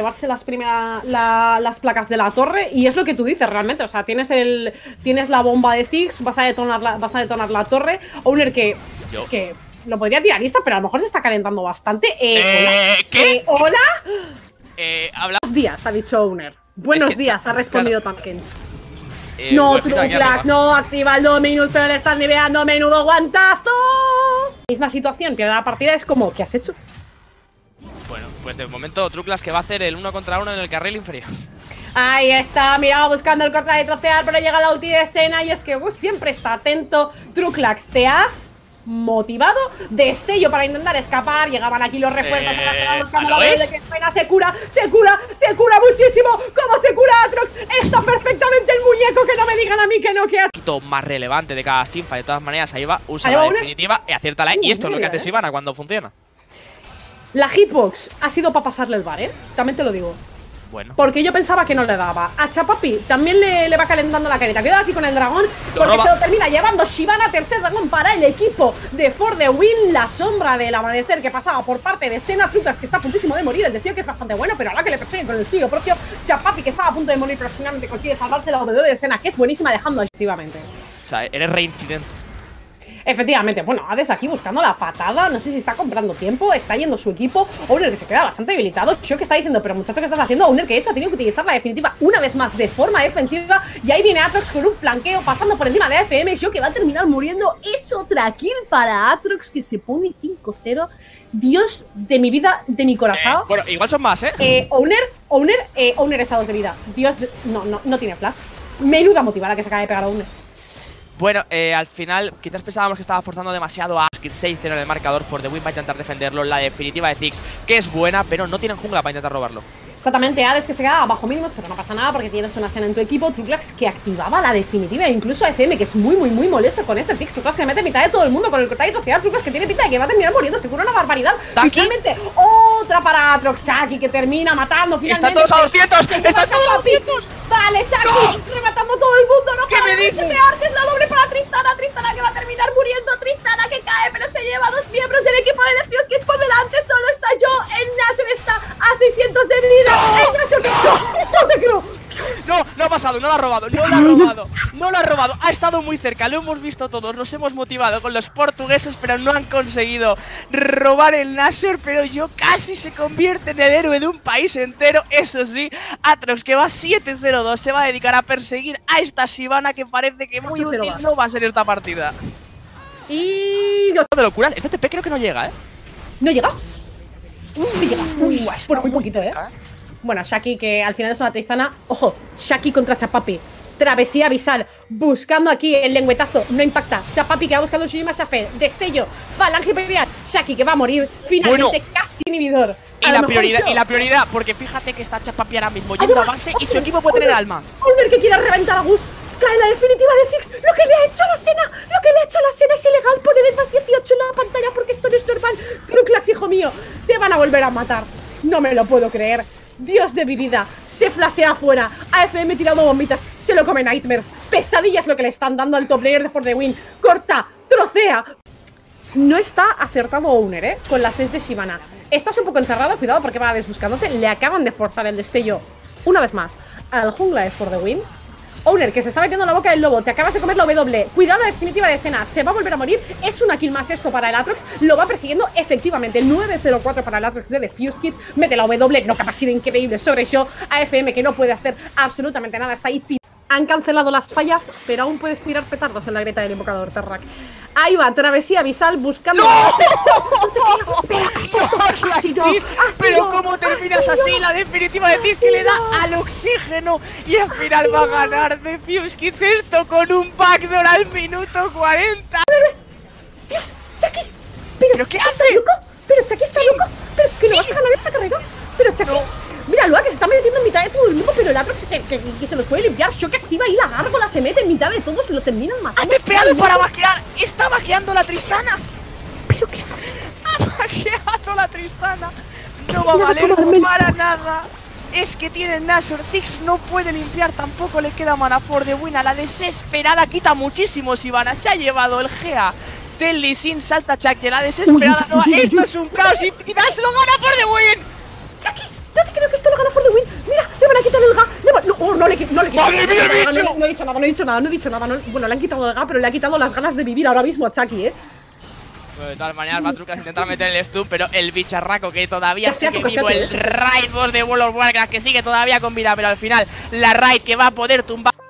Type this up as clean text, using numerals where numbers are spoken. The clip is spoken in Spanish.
llevarse las placas de la torre. Y es lo que tú dices realmente. O sea, tienes la bomba de Ziggs, vas a detonar la torre. Owner que es que lo podría tirar lista, pero a lo mejor se está calentando bastante. ¿Qué? ¿Hola? Buenos días, ha dicho Owner. Buenos días, ha respondido Tamken. No, Truclax, no activa el Dominus, pero le están niveando. Menudo guantazo. Misma situación, pierde la partida, es como, ¿qué has hecho? Bueno, pues de momento Truclax que va a hacer el 1 contra 1 en el carril inferior. Ahí está, mira, buscando el cortar y trocear, pero llega la ulti de Senna y es que siempre está atento. Truclax, te has motivado. Destello para intentar escapar. Llegaban aquí los refuerzos. Senna se cura muchísimo. ¿Cómo se cura Atrox? Está perfectamente el muñeco, que no me digan a mí que no queda. Un poquito más relevante de cada teamfight. De todas maneras, ahí va, usa la definitiva y acierta la E. Y esto es lo que hace Sivana cuando funciona. La hitbox ha sido para pasarle el bar, también te lo digo. Bueno. Porque yo pensaba que no le daba. A Chapapi también le va calentando la carita. Cuidado aquí con el dragón, porque se lo termina llevando Shyvana. Tercer dragón para el equipo de For the Win. La sombra del amanecer que pasaba por parte de Senna. Truclax que está a puntísimo de morir. El destello que es bastante bueno, pero ahora que le persiguen con el suyo propio. Chapapi que estaba a punto de morir, pero finalmente consigue salvarse la W de Senna, que es buenísima, dejando activamente. O sea, eres reincidente. Efectivamente, bueno, Hades aquí buscando la patada. No sé si está comprando tiempo, está yendo su equipo. Owner que se queda bastante debilitado. Shock está diciendo, pero muchacho, ¿qué estás haciendo? Owner que de hecho ha tenido que utilizar la definitiva una vez más de forma defensiva. Y ahí viene Atrox con un flanqueo pasando por encima de AFM. Shock que va a terminar muriendo. Es otra kill para Atrox, que se pone 5-0. Dios de mi vida, de mi corazón. Bueno, igual son más, Owner está 2 de vida. Dios de... No tiene flash. Menuda motivada que se acaba de pegar a Owner. Bueno, al final quizás pensábamos que estaba forzando demasiado a Askit. 6-0 en el marcador. For the Win va a intentar defenderlo. La definitiva de Ziggs, que es buena, pero no tienen jungla para intentar robarlo. Exactamente, Hades que se queda bajo mínimos, pero no pasa nada porque tienes una escena en tu equipo. Truclax que activaba la definitiva, e incluso AFM que es muy molesto con este Ziggs. Truclax se mete en mitad de todo el mundo con el cortar y trocear. Truclax que tiene pinta de que va a terminar muriendo, seguro una barbaridad. Y finalmente otra para Atrox. Chucky que termina matando finalmente. ¡Están todos a 200! ¡Están todos a 200! Vale, Chucky rematando todo el mundo. No ¿qué me dices? Es la doble para Tristana. Tristana que va a terminar muriendo. Tristana que cae, pero se lleva 2 miembros del equipo de Defios Kids por delante. Solo está yo. El Nashor está a 600 de vida. El Nashor. ¡No te creo! No ha pasado, no lo ha robado, no lo ha robado, ha estado muy cerca, lo hemos visto todos, nos hemos motivado con los portugueses, pero no han conseguido robar el Nashor, pero yo casi se convierte en el héroe de un país entero. Eso sí, Atrox que va 7-0-2, se va a dedicar a perseguir a esta Shyvana que parece que muy útil no va a ser esta partida. Y... no te lo curas, este TP creo que no llega, ¿No llega? Sí llega. Bueno, muy poquito, Bueno, Shaki que al final es una Tristana. Ojo, Shaki contra Chapapi. Travesía abisal, buscando aquí el lengüetazo, no impacta. Chapapi que va buscando su misma Shafe. Destello, falange imperial. Shaki que va a morir, finalmente casi inhibidor. Y la prioridad, porque fíjate que está Chapapi ahora mismo yendo a base y su equipo puede tener alma. Owner que quiere reventar a Gus. Cae la definitiva de Ziggs. Lo que le ha hecho a la Senna, es ilegal. Poner el más 18 en la pantalla porque esto no es normal. Truclax, hijo mío, te van a volver a matar. No me lo puedo creer. Dios de mi vida, se flasea afuera. AFM tirando bombitas, se lo come Nightmares. Pesadillas lo que le están dando al top player de For the Win. Corta, trocea. No está acertado Owner, con las 6 de Shyvana. Estás un poco encerrado, cuidado porque va buscándote. Le acaban de forzar el destello una vez más al jungla de For the Win. Owner que se está metiendo en la boca del lobo. Te acabas de comer la W. Cuidado la definitiva de Senna. Se va a volver a morir. Es una kill más esto para el Atrox. Lo va persiguiendo efectivamente. 9-0-4 para el Atrox de Defios Kids. Mete la W. No, capacidad increíble sobre Show. AFM que no puede hacer absolutamente nada. Está ahí. Han cancelado las fallas, pero aún puedes tirar petardos en la grieta del invocador, Terrak. Ahí va, travesía abisal buscando... ¡No! Pero ¿cómo terminas así? La definitiva de Ziggs que le da al oxígeno y al final va a ganar Defios Kids esto con un backdoor al minuto 40. Dios, Chucky. ¿Pero qué hace? ¿Loco? Pero Chucky está loco. ¿Pero que no vas a ganar esta carrera? Pero Chucky... Mira, Lua que se está metiendo en mitad de todo el mundo, pero el Atrox que se los puede limpiar. Shock activa y la gárgola se mete en mitad de todos y lo terminan matando. ¡Ha tepeado para vaquear! ¡Está vaqueando la Tristana! ¿Pero qué estás? ¡Ha vaqueado la Tristana! No va a valer para nada. Es que tiene el Nashor. Ziggs no puede limpiar, tampoco le queda mana. For the Win a la desesperada quita muchísimo Shyvana. Se ha llevado el Gea del Lee Sin, salta Chucky. La desesperada no va. Esto es un caos y quizás lo gana For the Win. Chucky, no te creo que esto lo gana For le ha quitado el Ga. No le he quitado. ¡Madre mía, el bicho! No he dicho nada. Bueno, le han quitado el Ga, pero le ha quitado las ganas de vivir ahora mismo a Chucky, Bueno, de todas maneras, Batrucas intenta meter el stun, pero el bicharraco que todavía sigue Cállate, vivo, el Raid Boss de World of Warcraft que sigue todavía con vida, pero al final la Raid que va a poder tumbar